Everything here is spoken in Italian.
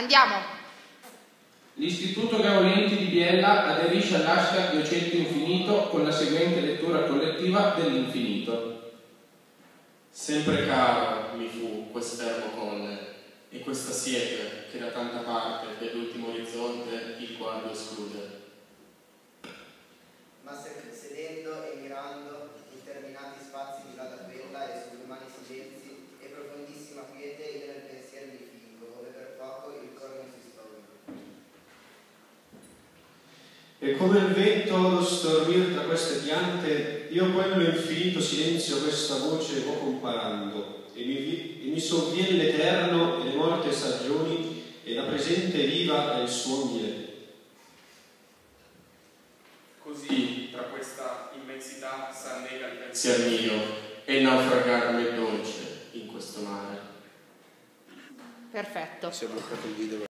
Andiamo! L'Istituto Gaudenti di Biella aderisce all'hashtag Docente Infinito con la seguente lettura collettiva dell'infinito. Sempre caro mi fu quest'ermo colle e questa siepe che da tanta parte dell'ultimo orizzonte il guardo esclude. Ma sedendo e mirando interminati spazi di vada quella e sull'umani silenzi e profondissima quiete io nel pensiero mi fingo, ove per poco il cor non si stoglie. E come il vento lo stormir tra queste piante, io quello infinito silenzio questa voce vo comparando, e mi sovvien l'eterno e le morte stagioni, e la presente viva è il suo miele. Così tra questa immensità s'annega il pensier mio, e il naufragar m'è dolce in questo mare. Perfetto. Si è bloccato il video.